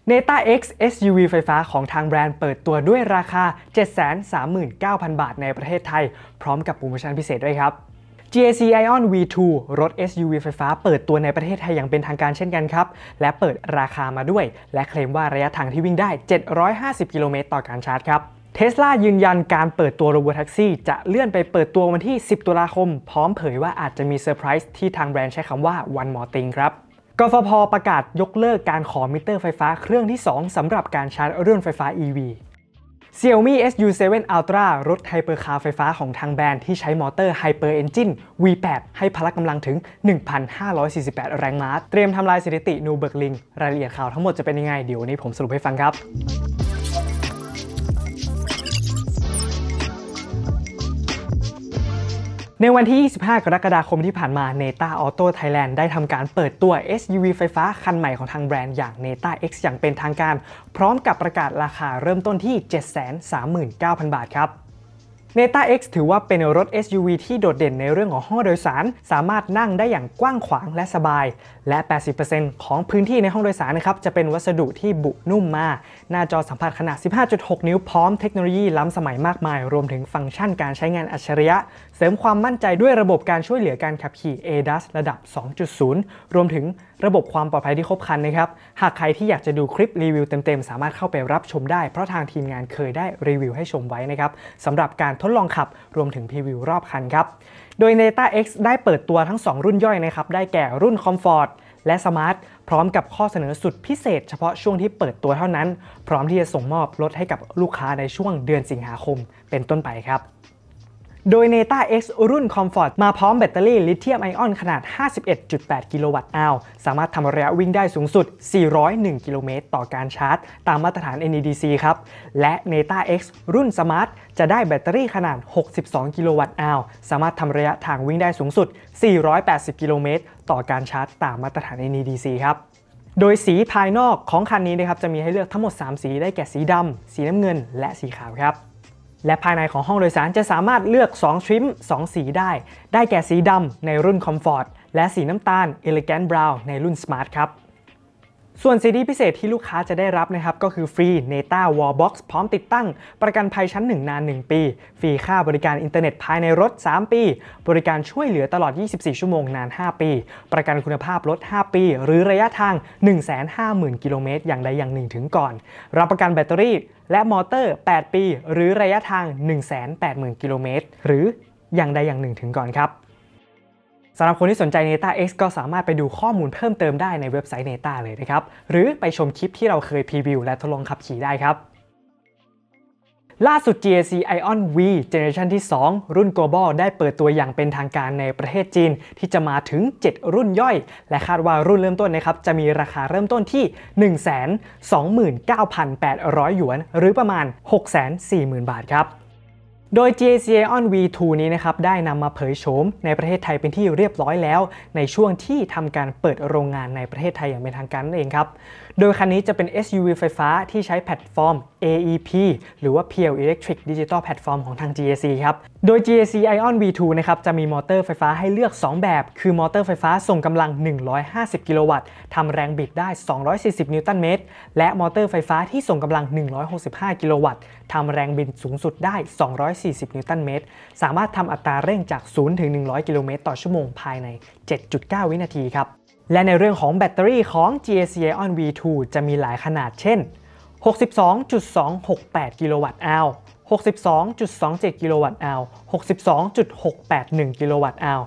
Neta X SUV ไฟฟ้าของทางแบรนด์เปิดตัวด้วยราคา 739,000 บาทในประเทศไทยพร้อมกับโปรโมชั่นพิเศษด้วยครับ GAC Aion V2 รถ SUV ไฟฟ้าเปิดตัวในประเทศไทยอย่างเป็นทางการเช่นกันครับและเปิดราคามาด้วยและเคลมว่าระยะทางที่วิ่งได้750กิโลเมตรต่อการชาร์จครับTesla ยืนยันการเปิดตัว Robotaxi จะเลื่อนไปเปิดตัววันที่10ตุลาคมพร้อมเผยว่าอาจจะมีเซอร์ไพรส์ที่ทางแบรนด์ใช้คำว่า One More Thing ครับกฟผ.ประกาศยกเลิกการขอมิเตอร์ไฟฟ้าเครื่องที่2สำหรับการชาร์จรุ่นไฟฟ้า EV Xiaomi SU7 Ultra รถไฮเปอร์คาร์ไฟฟ้าของทางแบรนด์ที่ใช้มอเตอร์ Hyper Engine V8 ให้พละกำลังถึง 1,548 แรงม้าเตรียมทำลายสถิตินูเบิร์กลิงรายละเอียดข่าวทั้งหมดจะเป็นยังไงเดี๋ยววันนี้ผมสรุปให้ฟังครับในวันที่ 25 กรกฎาคมที่ผ่านมา Neta Auto Thailand ได้ทำการเปิดตัว SUV ไฟฟ้าคันใหม่ของทางแบรนด์อย่าง Neta X อย่างเป็นทางการพร้อมกับประกาศราคาเริ่มต้นที่ 739,000 บาทครับNeta X ถือว่าเป็นรถ SUV ที่โดดเด่นในเรื่องของห้องโดยสารสามารถนั่งได้อย่างกว้างขวางและสบายและ 80% ของพื้นที่ในห้องโดยสารนะครับจะเป็นวัสดุที่บุนุ่มมาหน้าจอสัมผัสขนาด 15.6 นิ้วพร้อมเทคโนโลยีล้ำสมัยมากมายรวมถึงฟังก์ชันการใช้งานอัจฉริยะเสริมความมั่นใจด้วยระบบการช่วยเหลือการขับขี่ ADAS ระดับ 2.0 รวมถึงระบบความปลอดภัยที่ครบครันนะครับหากใครที่อยากจะดูคลิปรีวิวเต็มๆสามารถเข้าไปรับชมได้เพราะทางทีมงานเคยได้รีวิวให้ชมไว้นะครับสำหรับการทดลองขับรวมถึงพรีวิวรอบคันครับโดย Neta X ได้เปิดตัวทั้ง2รุ่นย่อยนะครับได้แก่รุ่น Comfort และ Smart พร้อมกับข้อเสนอสุดพิเศษเฉพาะช่วงที่เปิดตัวเท่านั้นพร้อมที่จะส่งมอบลดให้กับลูกค้าในช่วงเดือนสิงหาคมเป็นต้นไปครับโดย Neta X รุ่น Comfort มาพร้อมแบตเตอรี่ลิเธียมไอออนขนาด 51.8 กิโลวัตต์อาวสามารถทำระยะวิ่งได้สูงสุด 401 กิโลเมตรต่อการชาร์จตามมาตรฐาน NEDC ครับและ Neta X รุ่น Smart จะได้แบตเตอรี่ขนาด 62 กิโลวัตต์อาวสามารถทำระยะทางวิ่งได้สูงสุด 480 กิโลเมตรต่อการชาร์จตามมาตรฐาน NEDC ครับโดยสีภายนอกของคันนี้นะครับจะมีให้เลือกทั้งหมด3สีได้แก่สีดำสีน้ำเงินและสีขาวครับและภายในของห้องโดยสารจะสามารถเลือก2ทริม2สีได้แก่สีดำในรุ่น Comfort และสีน้ำตาล Elegant Brown ในรุ่น Smart ครับส่วนสิทธิพิเศษที่ลูกค้าจะได้รับนะครับก็คือฟรี Neta Wallbox พร้อมติดตั้งประกันภัยชั้น1นาน1ปีฟรีค่าบริการอินเทอร์เน็ตภายในรถ3ปีบริการช่วยเหลือตลอด24ชั่วโมงนาน5ปีประกันคุณภาพรถ5ปีหรือระยะทาง 150,000 กิโลเมตรอย่างใดอย่างหนึ่งถึงก่อนรับประกันแบตเตอรี่และมอเตอร์8ปีหรือระยะทาง 180,000 กิโลเมตรหรืออย่างใดอย่างหนึ่งถึงก่อนครับสำหรับคนที่สนใจ Neta X ก็สามารถไปดูข้อมูลเพิ่มเติมได้ในเว็บไซต์ Neta เลยนะครับหรือไปชมคลิปที่เราเคยพรีวิวและทดลองขับขี่ได้ครับล่าสุด GAC Aion V Generation ที่ 2 รุ่น Global ได้เปิดตัวอย่างเป็นทางการในประเทศจีนที่จะมาถึง7รุ่นย่อยและคาดว่ารุ่นเริ่มต้นนะครับจะมีราคาเริ่มต้นที่ 129,800 หยวนหรือประมาณ 640,000 บาทครับโดย GAC Aion V2 นี้นะครับได้นำมาเผยโฉมในประเทศไทยเป็นที่เรียบร้อยแล้วในช่วงที่ทำการเปิดโรงงานในประเทศไทยอย่างเป็นทางการนั่นเองครับโดยคันนี้จะเป็น SUV ไฟฟ้าที่ใช้แพลตฟอร์ม AEP หรือว่า Pure Electric Digital Platform ของทาง GAC ครับโดย GAC Aion V2 นะครับจะมีมอเตอร์ไฟฟ้าให้เลือก2แบบคือมอเตอร์ไฟฟ้าส่งกำลัง150กิโลวัตต์ทำแรงบิดได้240นิวตันเมตรและมอเตอร์ไฟฟ้าที่ส่งกำลัง165กิโลวัตต์ทำแรงบิดสูงสุดได้240นิวตันเมตรสามารถทำอัตราเร่งจาก0ถึง100กิโลเมตรต่อชั่วโมงภายใน 7.9 วินาทีครับและในเรื่องของแบตเตอรี่ของ GAC Aion V2 จะมีหลายขนาดเช่น 62.268 กิโลวัตต์อาว 62.27 กิโลวัตต์อาว 62.681 กิโลวัตต์อาว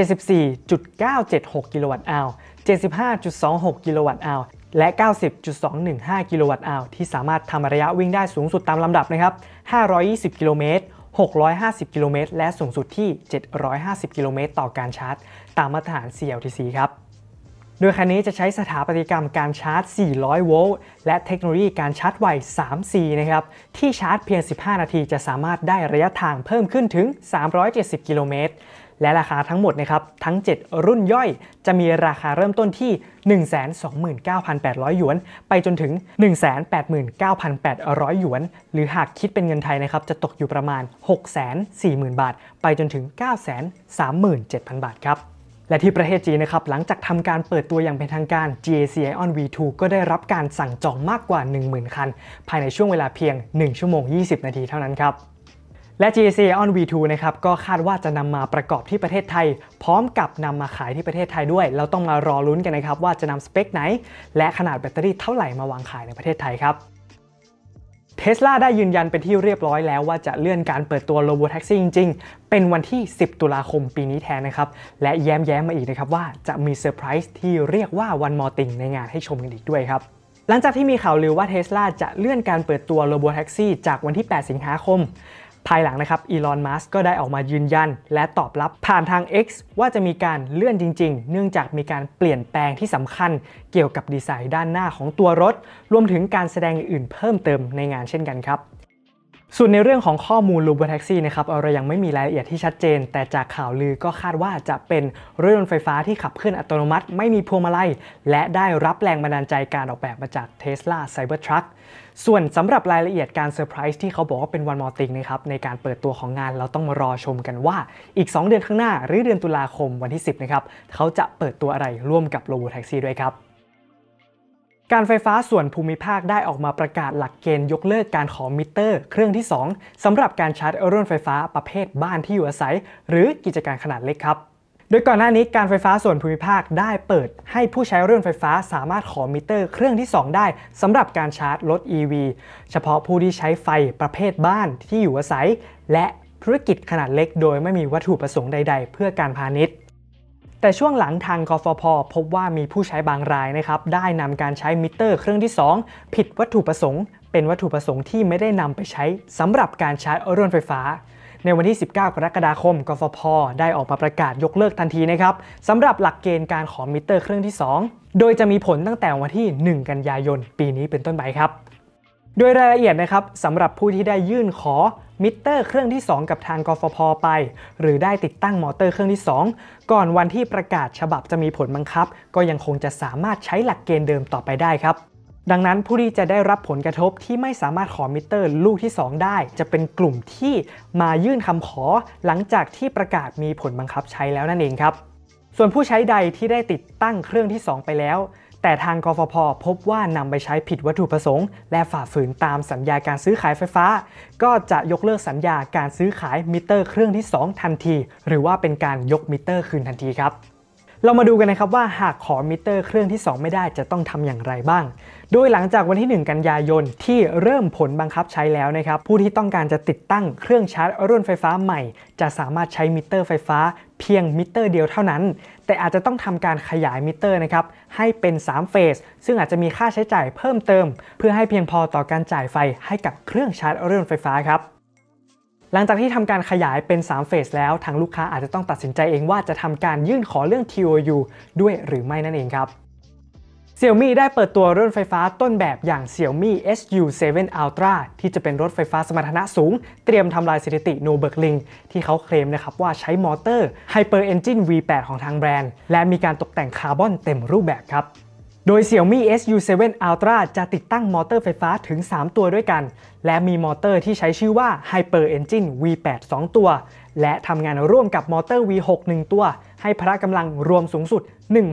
74.976 กิโลวัตต์อาว 75.26 กิโลวัตต์อาวและ 90.215 กิโลวัตต์อาวที่สามารถทำระยะวิ่งได้สูงสุดตามลำดับนะครับ520กิโลเมตร650กิโลเมตรและสูงสุดที่750กิโลเมตรต่อการชาร์จตามมาตรฐาน CLTC ครับโดยคันนี้จะใช้สถาปัตยกรรมการชาร์จ400โวลต์และเทคโนโลยีการชาร์จไว 3C นะครับที่ชาร์จเพียง15นาทีจะสามารถได้ระยะทางเพิ่มขึ้นถึง370กิโลเมตรและราคาทั้งหมดนะครับทั้ง7รุ่นย่อยจะมีราคาเริ่มต้นที่ 129,800 หยวนไปจนถึง 189,800 หยวนหรือหากคิดเป็นเงินไทยนะครับจะตกอยู่ประมาณ 640,000 บาทไปจนถึง 937,000 บาทครับและที่ประเทศจีนนะครับหลังจากทำการเปิดตัวอย่างเป็นทางการ GAC Aion V2 ก็ได้รับการสั่งจองมากกว่า 10,000 คันภายในช่วงเวลาเพียง 1 ชั่วโมง 20 นาทีเท่านั้นครับและ GAC Aion V2 นะครับก็คาดว่าจะนำมาประกอบที่ประเทศไทยพร้อมกับนำมาขายที่ประเทศไทยด้วยเราต้องมารอลุ้นกันนะครับว่าจะนำสเปคไหนและขนาดแบตเตอรี่เท่าไหร่มาวางขายในประเทศไทยครับTesla ได้ยืนยันเป็นที่เรียบร้อยแล้วว่าจะเลื่อนการเปิดตัว Robotaxi จริงๆเป็นวันที่ 10 ตุลาคมปีนี้แทนนะครับและแย้มมาอีกนะครับว่าจะมีเซอร์ไพรส์ที่เรียกว่า One More Thing ในงานให้ชมกันอีกด้วยครับหลังจากที่มีข่าวลือว่า Tesla จะเลื่อนการเปิดตัว Robotaxi จากวันที่ 8 สิงหาคมภายหลังนะครับอีลอน มัสก์ก็ได้ออกมายืนยันและตอบรับผ่านทาง X ว่าจะมีการเลื่อนจริงๆเนื่องจากมีการเปลี่ยนแปลงที่สำคัญเกี่ยวกับดีไซน์ด้านหน้าของตัวรถรวมถึงการแสดงอื่นเพิ่มเติมในงานเช่นกันครับส่วนในเรื่องของข้อมูล Robotaxi นะครับเรายังไม่มีรายละเอียดที่ชัดเจนแต่จากข่าวลือก็คาดว่าจะเป็นรถยนต์ไฟฟ้าที่ขับเคลื่อนอัตโนมัติไม่มีพวงมาลัยและได้รับแรงบันดาลใจการออกแบบมาจาก Tesla Cybertruck ส่วนสำหรับรายละเอียดการเซอร์ไพรส์ที่เขาบอกว่าเป็น One More Thing นะครับในการเปิดตัวของงานเราต้องมารอชมกันว่าอีก2 เดือนข้างหน้าหรือเดือนตุลาคมวันที่ 10 นะครับเขาจะเปิดตัวอะไรร่วมกับ Robotaxi ด้วยครับการไฟฟ้าส่วนภูมิภาคได้ออกมาประกาศหลักเกณฑ์ยกเลิกการขอมิเตอร์เครื่องที่ 2สำหรับการชาร์จรถไฟฟ้าประเภทบ้านที่อยู่อาศัยหรือกิจการขนาดเล็กครับโดยก่อนหน้านี้การไฟฟ้าส่วนภูมิภาคได้เปิดให้ผู้ใช้รถไฟฟ้าสามารถขอมิเตอร์เครื่องที่ 2ได้สำหรับการชาร์จรถ EV เฉพาะผู้ที่ใช้ไฟประเภทบ้านที่อยู่อาศัยและธุรกิจขนาดเล็กโดยไม่มีวัตถุประสงค์ใดๆเพื่อการพาณิชย์แต่ช่วงหลังทางกฟผ.พบว่ามีผู้ใช้บางรายนะครับได้นำการใช้มิเตอร์เครื่องที่ 2ผิดวัตถุประสงค์เป็นวัตถุประสงค์ที่ไม่ได้นำไปใช้สำหรับการชาร์จรถไฟฟ้าในวันที่ 19 กรกฎาคมกฟผ.ได้ออกมาประกาศยกเลิกทันทีนะครับสำหรับหลักเกณฑ์การขอมิเตอร์เครื่องที่ 2โดยจะมีผลตั้งแต่วันที่ 1 กันยายนปีนี้เป็นต้นไปครับโดยรายละเอียดนะครับสำหรับผู้ที่ได้ยื่นขอมิเตอร์เครื่องที่ 2กับทางกฟผ.ไปหรือได้ติดตั้งมอเตอร์เครื่องที่ 2ก่อนวันที่ประกาศฉบับจะมีผลบังคับก็ยังคงจะสามารถใช้หลักเกณฑ์เดิมต่อไปได้ครับดังนั้นผู้ที่จะได้รับผลกระทบที่ไม่สามารถขอมิเตอร์ลูกที่ 2ได้จะเป็นกลุ่มที่มายื่นคำขอหลังจากที่ประกาศมีผลบังคับใช้แล้วนั่นเองครับส่วนผู้ใช้ใดที่ได้ติดตั้งเครื่องที่ 2ไปแล้วแต่ทางกฟผ.พบว่านำไปใช้ผิดวัตถุประสงค์และฝ่าฝืนตามสัญญาการซื้อขายไฟฟ้าก็จะยกเลิกสัญญาการซื้อขายมิเตอร์เครื่องที่ 2ทันทีหรือว่าเป็นการยกมิเตอร์คืนทันทีครับเรามาดูกันนะครับว่าหากขอมิเตอร์เครื่องที่ 2ไม่ได้จะต้องทำอย่างไรบ้างโดยหลังจากวันที่ 1 กันยายนที่เริ่มผลบังคับใช้แล้วนะครับผู้ที่ต้องการจะติดตั้งเครื่องชาร์จรถไฟฟ้าใหม่จะสามารถใช้มิเตอร์ไฟฟ้าเพียงมิเตอร์เดียวเท่านั้นแต่อาจจะต้องทำการขยายมิเตอร์นะครับให้เป็น3เฟสซึ่งอาจจะมีค่าใช้จ่ายเพิ่มเติมเพื่อให้เพียงพอต่อการจ่ายไฟให้กับเครื่องชาร์จรถไฟฟ้าครับหลังจากที่ทำการขยายเป็น3เฟสแล้วทางลูกค้าอาจจะต้องตัดสินใจเองว่าจะทำการยื่นขอเรื่อง TOU ด้วยหรือไม่นั่นเองครับ Xiaomi ได้เปิดตัวรถไฟฟ้าต้นแบบอย่าง Xiaomi SU7 Ultra ที่จะเป็นรถไฟฟ้าสมรรถนะสูงเตรียมทำลายสถิติ Nürburgring ที่เขาเคลมนะครับว่าใช้มอเตอร์ Hyper Engine V8 ของทางแบรนด์และมีการตกแต่งคาร์บอนเต็มรูปแบบครับโดย Xiaomi SU7 Ultra จะติดตั้งมอเตอร์ไฟฟ้าถึง3ตัวด้วยกันและมีมอเตอร์ที่ใช้ชื่อว่า Hyper Engine V8 2 ตัวและทำงานร่วมกับมอเตอร์ V6 1 ตัวให้พละกำลังรวมสูงสุด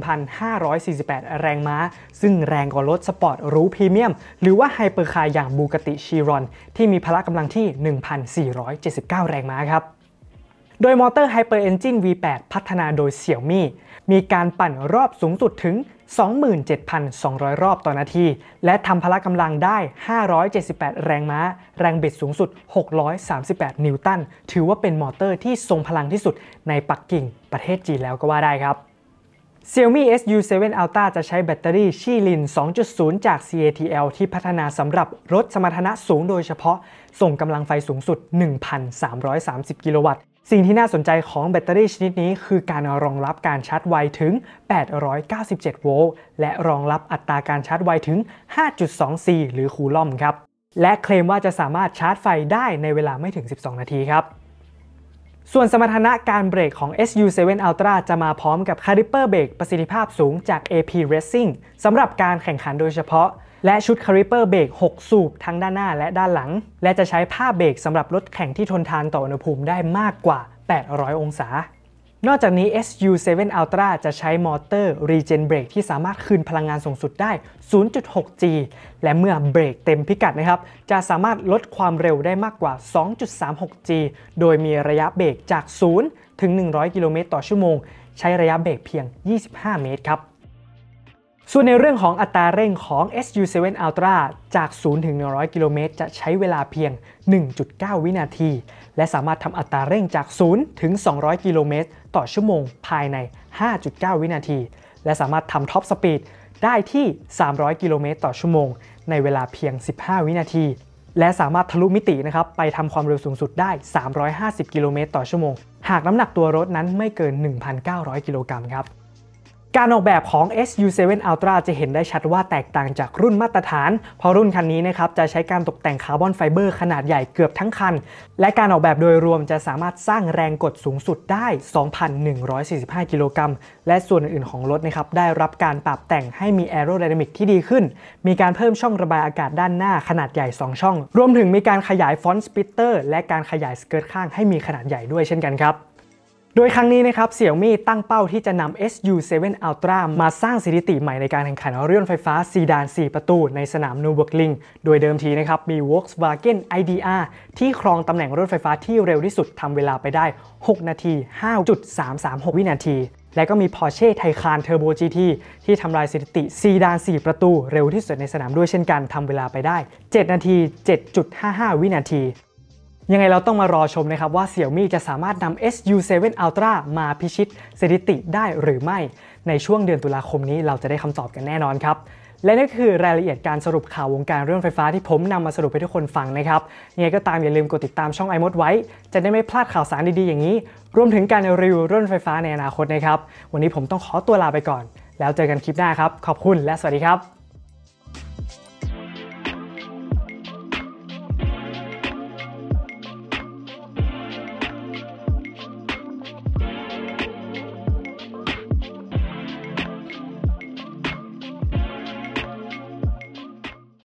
1,548 แรงม้าซึ่งแรงกว่ารถสปอร์ตหรูพรีเมียมหรือว่าไฮเปอร์คาร์อย่าง Bugatti Chiron ที่มีพละกำลังที่ 1,479 แรงม้าครับโดยมอเตอร์ Hyper Engine V8 พัฒนาโดย Xiaomi มีการปั่นรอบสูงสุดถึง 27,200 รอบต่อนาทีและทำพละกำลังได้ 578 แรงม้าแรงบิดสูงสุด 638 นิวตันถือว่าเป็นมอเตอร์ที่ทรงพลังที่สุดในปักกิ่งประเทศจีนแล้วก็ว่าได้ครับ Xiaomi SU7 Ultra จะใช้แบตเตอรี่ชี่ลิน 2.0 จาก CATL ที่พัฒนาสำหรับรถสมรรถนะสูงโดยเฉพาะส่งกำลังไฟสูงสุด 1,330 กิโลวัตต์สิ่งที่น่าสนใจของแบตเตอรี่ชนิดนี้คือการรองรับการชาร์จไวถึง 897 โวลต์และรองรับอัตราการชาร์จไวถึง 5.2C หรือคูลอมครับและเคลมว่าจะสามารถชาร์จไฟได้ในเวลาไม่ถึง 12 นาทีครับส่วนสมรรถนะการเบรกของ SU7 Ultra จะมาพร้อมกับคาลิปเปอร์เบรกประสิทธิภาพสูงจาก AP Racing สำหรับการแข่งขันโดยเฉพาะและชุดคาลิปเปอร์เบรก6สูบทั้งด้านหน้าและด้านหลังและจะใช้ผ้าเบรกสำหรับรถแข่งที่ทนทานต่ออุณหภูมิได้มากกว่า800 องศานอกจากนี้ SU7 Ultra จะใช้มอเตอร์ Regen Brake ที่สามารถคืนพลังงานสูงสุดได้ 0.6G และเมื่อเบรกเต็มพิกัดนะครับจะสามารถลดความเร็วได้มากกว่า 2.36G โดยมีระยะเบรกจาก 0 ถึง 100 กิโลเมตรต่อชั่วโมงใช้ระยะเบรกเพียง 25 เมตรครับส่วนในเรื่องของอัตราเร่งของ SU7 Ultra จาก 0 ถึง 100 กิโลเมตรจะใช้เวลาเพียง 1.9 วินาทีและสามารถทำอัตราเร่งจาก 0 ถึง 200 กิโลเมตรต่อชั่วโมงภายใน 5.9 วินาทีและสามารถทำท็อปสปีดได้ที่ 300 กิโลเมตรต่อชั่วโมงในเวลาเพียง 15 วินาทีและสามารถทะลุมิตินะครับไปทำความเร็วสูงสุดได้ 350 กิโลเมตรต่อชั่วโมงหากน้ำหนักตัวรถนั้นไม่เกิน 1,900 กิโลกรัมครับการออกแบบของ SU7 Ultra จะเห็นได้ชัดว่าแตกต่างจากรุ่นมาตรฐานเพราะรุ่นคันนี้นะครับจะใช้การตกแต่งคาร์บอนไฟเบอร์ขนาดใหญ่เกือบทั้งคันและการออกแบบโดยรวมจะสามารถสร้างแรงกดสูงสุดได้ 2,145 กิโลกรัมและส่วนอื่นๆของรถนะครับได้รับการปรับแต่งให้มีแอโรไดนามิกที่ดีขึ้นมีการเพิ่มช่องระบายอากาศด้านหน้าขนาดใหญ่2ช่องรวมถึงมีการขยายฟอนต์สปิตเตอร์และการขยายสเกิร์ตข้างให้มีขนาดใหญ่ด้วยเช่นกันครับโดยครั้งนี้นะครับ Xiaomi ตั้งเป้าที่จะนำ SU7 Ultra มาสร้างสถิติใหม่ในการแข่งขันรถยนต์ไฟฟ้าซีดาน 4 ประตูในสนาม Nürburgring โดยเดิมทีนะครับมี Volkswagen IDR ที่ครองตำแหน่งรถไฟฟ้าที่เร็วที่สุดทำเวลาไปได้ 6 นาที 5.336 วินาทีและก็มี Porsche Taycan Turbo GT ที่ทำลายสถิติซีดาน 4 ประตูเร็วที่สุดในสนามด้วยเช่นกันทำเวลาไปได้ 7 นาที 7.55 วินาทียังไงเราต้องมารอชมนะครับว่า Xiaomi จะสามารถนำ SU7 Ultra มาพิชิตสถิติได้หรือไม่ในช่วงเดือนตุลาคมนี้เราจะได้คำตอบกันแน่นอนครับและนี่คือรายละเอียดการสรุปข่าววงการเรื่องไฟฟ้าที่ผมนำมาสรุปให้ทุกคนฟังนะครับยังไงก็ตามอย่าลืมกดติดตามช่อง iMod ไว้จะได้ไม่พลาดข่าวสารดีๆอย่างนี้รวมถึงการรีวิวรถไฟฟ้าในอนาคตนะครับวันนี้ผมต้องขอตัวลาไปก่อนแล้วเจอกันคลิปหน้าครับขอบคุณและสวัสดีครับ